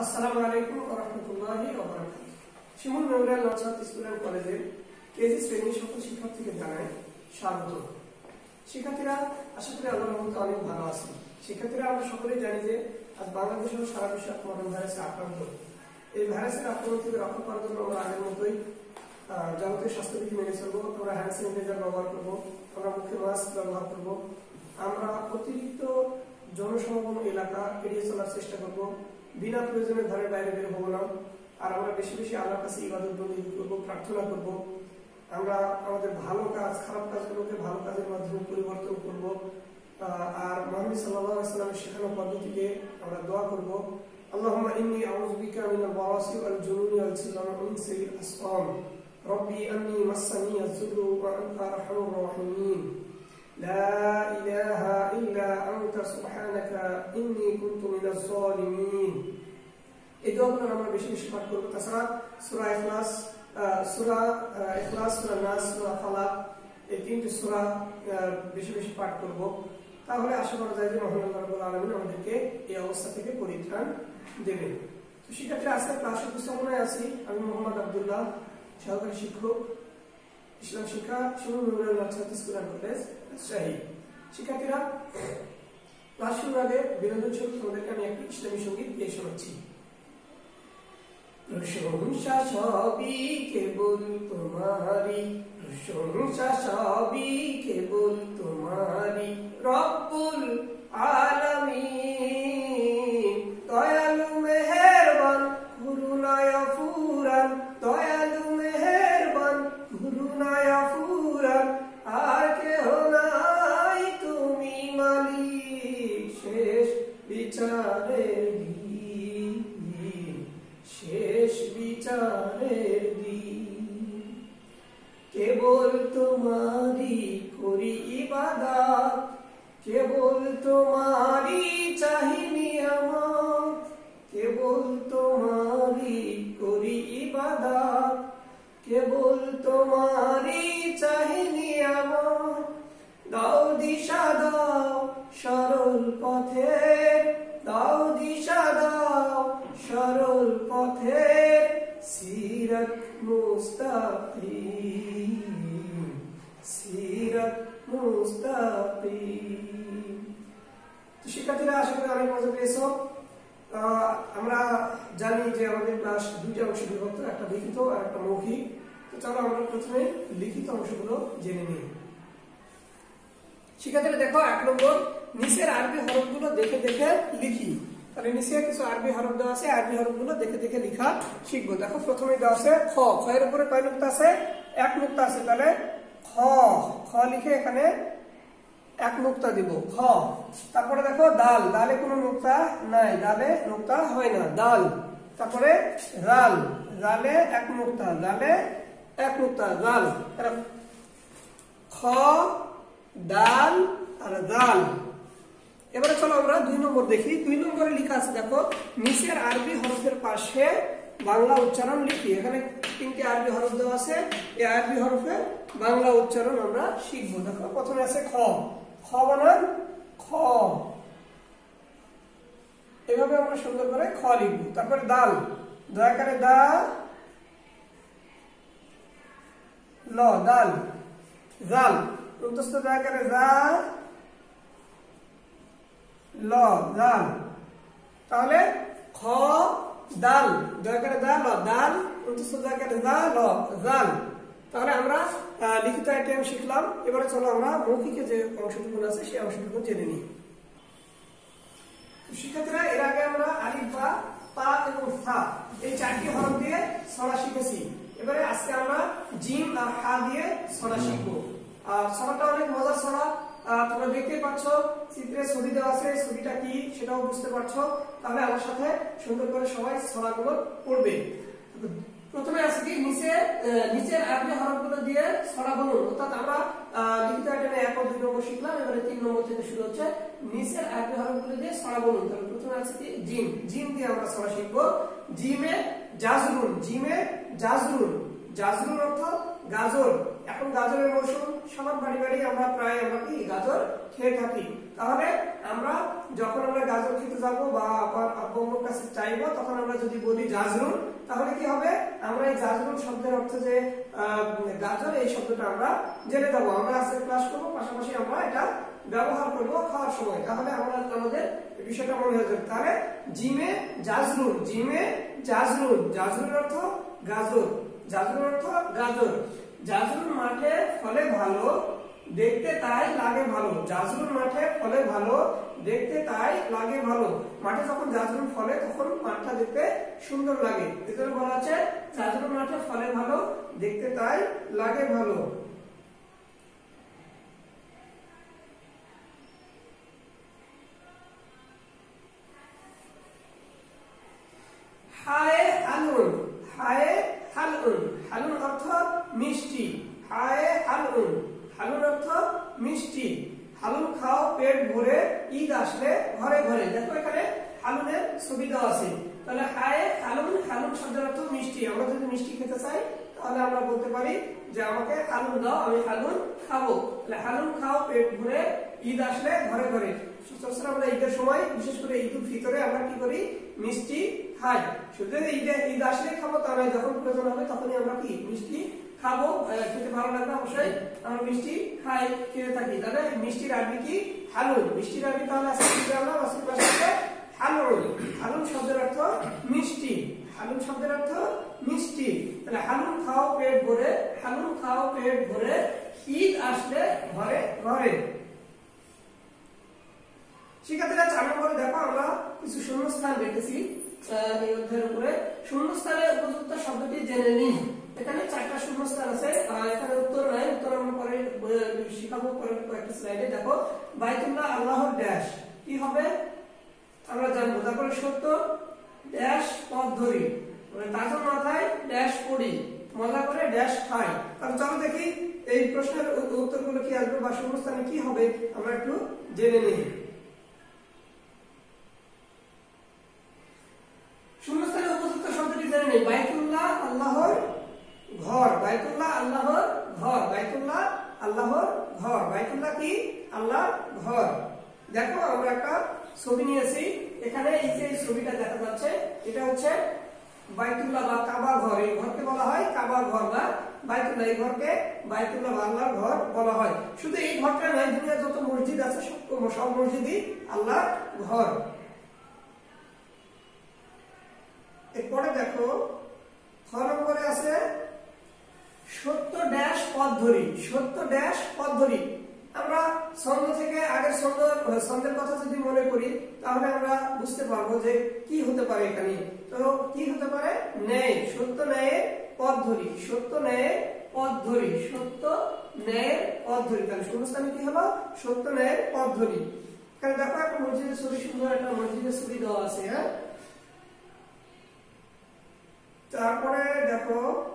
আসসালামু আলাইকুম ওয়া রাহমাতুল্লাহি ওয়া বারাকাতুহু। Shimul memorial Naushad school and কলেজের কেজি শ্রেণীর সকল শিক্ষার্থীকে জানাই স্বাগত। শিক্ষার্থীরা আশা করি আল্লাহর রহমতে অনেক ভালো আছেন। শিক্ষার্থীরা আমরা সকলেই জানি যে আজ বাংলাদেশ সহ সারা বিশ্বে করোনা ভাইরাসে আক্রান্ত। এই ভাইরাসের আক্রমণ থেকে রক্ষা করার জন্য আমরা আগের মতোই যাবতীয় স্বাস্থ্যবিধি মেনে চলবো। আমরা হ্যান্ড স্যানিটাইজার ব্যবহার করবো, আমরা মুখে মাস্ক ব্যবহার করবো, আমরা অতিরিক্ত জনসমাগম এলাকা এড়িয়ে চলার চেষ্টা করবো, বিনা প্রয়োজনে ঘরের বাইরে বের হবো না। আর আমরা বেশি বেশি আল্লাহর কাছে ইবাদত বন্দেগী করবো, প্রার্থনা করবো। আমরা আমাদের ভালো কাজ খারাপ কাজগুলোকে ভালো কাজের মাধ্যমে পরিবর্তন করব। আর মুহাম্মদ সাল্লাল্লাহু আলাইহি ওয়াসাল্লামের শেখানো পদ্ধতিতে আমরা দোয়া করব, আল্লাহুম্মা ইন্নী আউযু বিকা মিনাল বারাসি ওয়াল জুনুনি ওয়াল সিলাম মিন সাইয়্যিল আসকাম রব্বি আন্নী মাসানি আয-যুররু ওয়া আনতা আরহামুর রাহিমিন লা ইলাহা ইল্লা আনতা সুবহানাকা ইন্নী কুনতু মিনাজ জালিমিন। এই দোয়াগুলো আমরা বেশি বেশি পাঠ করব। তাছাড়া সূরা ইখলাস, সূরা নাস, সূরা ফালাক, এই তিনটি সূরা বেশি বেশি পাঠ করব। তাহলে আশা করা যায় যে মহান আল্লাহ রাব্বুল আলামিন আমাদেরকে এই অবস্থা থেকে পরিত্রাণ দেবেন। তো শিক্ষার্থীরা আজকে ক্লাস উপস্থাপনায় আছি আমি মোহাম্মদ আব্দুল্লাহ, সহকারী শিক্ষক, ইসলাম শিক্ষা, Shimul memorial Naushad school and college, Rajshahi. শিক্ষার্থীরা ক্লাস শুরুর আগে বিনোদন স্বরূপ তোমাদেরকে আমি একটি ইসলামী সঙ্গীত গেয়ে শোনাচ্ছি। প্রশংসা সবই কেবল তোমারি, প্রশংসা সবই কেবল তোমারি, রব্বুল আলামিন। দয়ালু মেহেরবান করুণায় ফুরান, দয়ালু মেহেরবান করুণায় ফুরান, আর কেহ নাই তুমি মালিক শেষ বিচারের দিন, শেষ বিচারের দিন। কেবল তোমারি করি ইবাদত, কেবল তোমারি চাহি নিয়ামত, কেবল তোমারি করি ইবাদত, কেবল তোমারি চাহি নিয়ামত। দাও দিশা দাও সরল পথে, দাও দিশা দাও সরল পথে, সিরাত মুস্তাকিম, সিরাত মুস্তাকিম। তো শিক্ষার্থীরা আশা করি অনেক মজা পেয়েছো। আমরা জানি যে আমাদের ক্লাস দুইটা অংশ বিভক্ত, একটা লিখিত আর একটা মৌখিক। তো চলো আমরা প্রথমে লিখিত অংশগুলো জেনে নিই। শিক্ষার্থীরা দেখো, 1 নম্বর, নিচের আরবি হরফগুলো দেখে দেখে লিখি। তাহলে নিচে কিছু আরবি হরফ দেওয়া আছে, আরবি হরফগুলো দেখে দেখে লেখা শিখবো। দেখো প্রথমে দেওয়া আছে খ, খ এর উপরে কয় নুক্তা আছে? 1 নুক্তা আছে। তাহলে খ, খ লিখে এখানে 1 নুক্তা দিব, খ। তারপরে দেখো দাল, দালে কোনো নুক্তা নাই, দালে নুক্তা হয় না, দাল। তারপরে রাল, রালে 1 নুক্তা, রালে 1 নুক্তা, রাল। খ, দাল আর দাল। এবারে চলো আমরা 2 নম্বর দেখি। 2 নম্বরে লেখা আছে দেখো, নিচের আরবি হরফের পাশে বাংলা উচ্চারণ লিখি। এখানে 3টি আরবি হরফ দেওয়া আছে, এই আরবি হরফের বাংলা উচ্চারণ আমরা শিখবো। দেখো প্রথমে আছে খ, খ বানান খ, এভাবে আমরা সুন্দর করে খ লিখবো। তারপরে দাল, দয়াকারে দা ল, দাল। জাল, উন্তস্থ দয়াকারে যা ল, জাল। তাহলে খ দাল, দয়াকারে দা ল, দাল, উন্তস্থ দয়াকারে দা ল, জাল। তাহলে আমরা লিখিত আইটেম শিখলাম। এবারে চলো আমরা মৌখিকে যে অংশটুকু আছে সেই অংশটুকু জেনে নিই। শিক্ষার্থীরা এর আগে আমরা আলিফ বা তা এবং থা এই 4টি হরফ দিয়ে ছড়া শিখেছি। এবারে আজকে আমরা জিম আর হা দিয়ে ছড়া শিখবো। আর ছড়াটা অনেক মজার ছড়া, তোমরা দেখতেই পাচ্ছ, চিত্রে ছবি দেওয়া আছে, ছবিটা কি সেটাও বুঝতে পারছো। তাহলে আমার সাথে সুন্দর করে সবাই ছড়াগুলো পড়বে। প্রথমে আছে কি, নিচের আরবি হরফগুলো দিয়ে ছড়া বলুন। অর্থাৎ আমরা লিখিত আইটেমে 1 ও 2 নম্বর শিখলাম, এবারে 3 নম্বর থেকে শুরু হচ্ছে নিচের আরবি হরফগুলো দিয়ে ছড়া বলুন। তাহলে প্রথমে আছে কি জিম, জিম দিয়ে আমরা ছড়া শিখবো। জিমে জাজরুন, জিমে জাজরুন, জাজরুন অর্থ গাজর। এখন গাজরের মৌসুম, সবার বাড়ি বাড়ি আমরা প্রায় কি গাজর খেয়ে থাকি। তাহলে আমরা যখন আমরা গাজর খেতে যাবো বা আব্বু আম্মুর কাছে চাইবো, তখন আমরা যদি বলি জাজরুন, তাহলে কি হবে, আমরা এই জাজরুন শব্দের অর্থ যে গাজর, এই শব্দটা আমরা জেনে দেবো। আমরা আজকে ক্লাস করবো, পাশাপাশি আমরা এটা ব্যবহার করবো খাওয়ার সময়, তাহলে আমরা আমাদের বিষয়টা মনে হয়ে যাবে। তাহলে জিমে জাজরুন, জিমে জাজরুন, জাজরুন অর্থ গাজর, জাজরুন অর্থ গাজর। জাজরুন মাঠে ফলে ভালো, দেখতে তাই লাগে ভালো। জাজরুন মাঠে ফলে ভালো, দেখতে তাই লাগে ভালো। মাঠে যখন জাজরুন ফলে তখন মাঠটা দেখতে সুন্দর লাগে, এজন্য বলা আছে জাজরুন মাঠে ফলে ভালো, দেখতে তাই লাগে ভালো। হায় হালুন, হায় হালুন, হালুন অর্থ মিষ্টি, হায় হালুন, হালুন অর্থ মিষ্টি। হালুন খাও পেট ভরে, ঈদ আসলে ঘরে ঘরে। দেখো এখানে হালুনের ছবি দেওয়া আছে, তাহলে হায় হালুন, হালুন শব্দের অর্থ মিষ্টি। আমরা যদি মিষ্টি খেতে চাই তাহলে আমরা বলতে পারি যে আমাকে হালুন দাও, আমি হালুন খাবো। তাহলে হালুন খাও পেট ভরে, ঈদ আসলে ঘরে ঘরে। আমরা ঈদের সময়, বিশেষ করে ঈদ উল ফিতরে আমরা কি করি, মিষ্টি খাই। শুধু ঈদ আসলে খাবো তা নয়, যখন প্রয়োজন হবে তখনই আমরা কি মিষ্টি খাবো, খেতে ভালো লাগবে অবশ্যই আমরা মিষ্টি খাই, খেতে থাকি। তাহলে মিষ্টির আরবি কি, হালুন। মিষ্টির আরবি তাহলে আজকে কি জানলাম, আজকের ক্লাসে হালুন। হালুন শব্দের অর্থ মিষ্টি, হালুন শব্দের অর্থ মিষ্টি। তাহলে হালুন খাও পেট ভরে, হালুন খাও পেট ভরে, ঈদ আসলে ঘরে ঘরে। শিক্ষার্থীরা 4 নম্বরে দেখো আমরা কিছু শূন্যস্থান রেখেছি এই অধ্যায়ের উপরে। শূন্যস্থানে উপযুক্ত শব্দটি জেনে নিন। এখানে 4টা শূন্যস্থান আছে, এখানে উত্তর নাই, উত্তর আমরা পরে শিখাবো পরের কয়েকটা স্লাইডে। দেখো বাইতুল্লাহ আল্লাহর ড্যাশ কি হবে আমরা জানবো। তারপরে সত্য ড্যাশ পথ ধরি, তাজর মাথায় ড্যাশ পড়ি, মজা করে ড্যাশ খাই। তাহলে চলো দেখি এই প্রশ্নের উত্তরগুলো কি আসবে বা শূন্যস্থানে কি হবে আমরা একটু জেনে নিই। শূন্যস্থানে উপযুক্ত শব্দটি জেনে নেই। বাইতুল্লাহ আল্লাহর ঘর, বাইতুল্লাহ আল্লাহর ঘর, বাইতুল্লাহ আল্লাহর ঘর। বাইতুল্লাহ কি, আল্লাহর ঘর। দেখো আমরা একটা ছবি নিয়েছি, এখানে এই যে ছবিটা দেখা যাচ্ছে এটা হচ্ছে বাইতুল্লাহ বা কাবা ঘর। এই ঘরকে বলা হয় কাবা ঘর বা বাইতুল্লাহ। এই ঘরকে বাইতুল্লাহ বা আল্লাহর ঘর বলা হয়। শুধু এই ঘরটা নয়, দুনিয়ার যত মসজিদ আছে সব মসজিদই আল্লাহর ঘর। এরপরে দেখো 6 নম্বরে আছে সত্য ড্যাশ পথ ধরি, সত্য ড্যাশ পথ ধরি। আমরা ছন্দ থেকে আগের ছন্দের কথা যদি মনে করি তাহলে আমরা বুঝতে পারবো যে কি হতে পারে এখানে। তো কি হতে পারে, ন্যায়, সত্য ন্যায়ের পথ ধরি, সত্য ন্যায়ের পথ ধরি, সত্য ন্যায়ের পথ ধরি। তাহলে শূন্যস্থানে কি হলো, সত্য ন্যায়ের পথ ধরি। এখানে দেখো একটা মসজিদের ছবি, সুন্দর একটা মসজিদের ছবি দেওয়া আছে। হ্যাঁ, তারপরে দেখো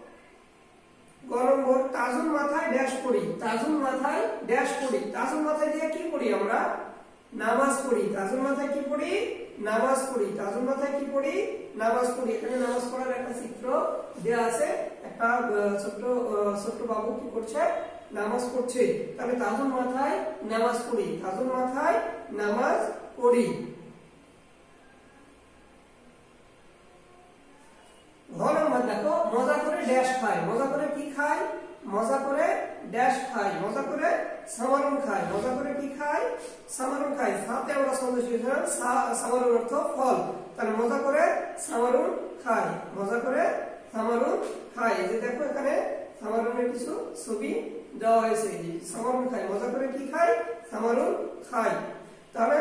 গরম তাজুল মাথায় ড্যাশ পড়ি, তাজুল মাথায় ড্যাশ পড়ি। তাজুল মাথায় দিয়ে কি পড়ি আমরা, নামাজ পড়ি। তাজুল মাথায় কি পড়ি, নামাজ পড়ি। তাজুল মাথায় কি পড়ি, নামাজ পড়ি। এখানে নামাজ পড়ার একটা চিত্র দেয়া আছে, একটা ছোট্ট বাবু কি করছে, নামাজ পড়ছে। তাহলে তাজুল মাথায় নামাজ পড়ি, তাজুল মাথায় নামাজ পড়ি। দেখো মজা করে ড্যাশ খাই, মজা করে কি খাই, মজা করে ড্যাশ খাই, মজা করে সামারুন খাই। মজা করে কি খাই, সামারুন খাই। সাথে আমরা ছন্দ শিখেছিলাম সামারুন অর্থ ফল। তাহলে মজা করে সামারুন খাই, মজা করে সামারুন খাই। এই যে দেখো এখানে সামারুনের কিছু ছবি দেওয়া হয়েছে। সামারুন খাই, মজা করে কি খাই, সামারুন খাই। তাহলে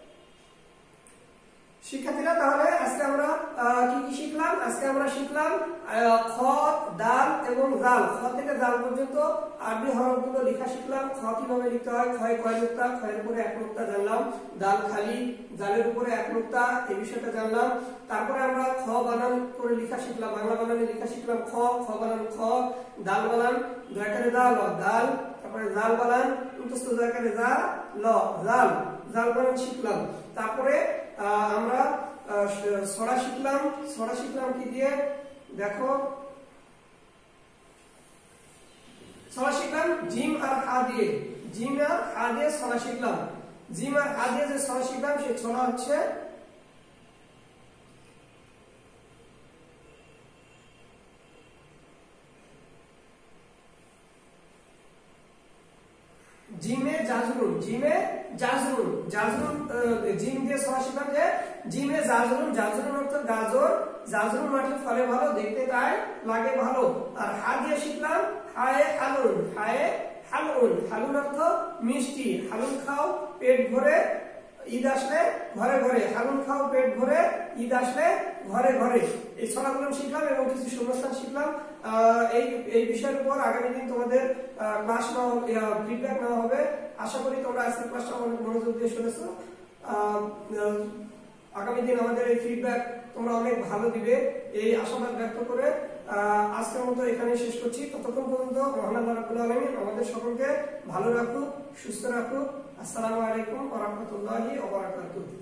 শিক্ষার্থীরা তাহলে আজকে আমরা কি কি শিখলাম, আজকে আমরা শিখলাম খ, দাল এবং জাল। খ থেকে জাল পর্যন্ত আরবি হরফগুলো লেখা শিখলাম। খ কিভাবে লিখতে হয়, খয় কয় নুক্তা, খয়ের উপরে 1 নুক্তা জানলাম। দাল খালি, জালের উপরে 1 নুক্তা, এই বিষয়টা জানলাম। তারপরে আমরা খ বানান করে লেখা শিখলাম, বাংলা বানানে লেখা শিখলাম। খ, খ বানান খ, দাল বানান দয়াকারে দা ল দাল, তারপরে জাল বানান উন্তস্থ দয়াকারে যা ল জাল, জাল বানান শিখলাম। তারপরে আমরা ছড়া শিখলাম। ছড়া শিখলাম কি দিয়ে, দেখো ছড়া শিখলাম জিম আর হা দিয়ে, জিম আর হা দিয়ে ছড়া শিখলাম। জিম আর হা দিয়ে যে ছড়া শিখলাম সেই ছড়া হচ্ছে জিমে জাজরুন, জাজরুন জিম দিয়ে সরা শিখলাম যে জিমে জাজরুন, জাজরুন অর্থ গাজর, জাজরুন মাঠে ফলে ভালো, দেখতে তাই লাগে ভালো। আর হা দিয়ে শিখলাম হায়ে হালুন, হায়ে হালুন, হালুন অর্থ মিষ্টি, হালুন খাও পেট ভরে, ঈদ আসলে ঘরে ঘরে, হালুন খাও পেট ভরে, ঈদ আসলে ঘরে ঘরে। এই ছড়াগুলো শিখলাম এবং কিছু শূন্যস্থান শিখলাম। এই বিষয়ের উপর আগামী দিন তোমাদের ক্লাস ফিডব্যাক নেওয়া হবে। আশা করি তোমরা আজকের ক্লাসটা অনেক মনোযোগ দিয়ে শুনেছো। আগামী দিন আমাদের এই ফিডব্যাক তোমরা অনেক ভালো দিবে এই আশাবাদ ব্যক্ত করে আজকের মতো এখানে শেষ করছি। ততক্ষণ পর্যন্ত মহান আল্লাহ রাব্বুল আলামিন আমাদের সকলকে ভালো রাখুক, সুস্থ রাখুক। আসসালামু আলাইকুম ওয়া রাহমাতুল্লাহি ওয়া বারাকাতুহু।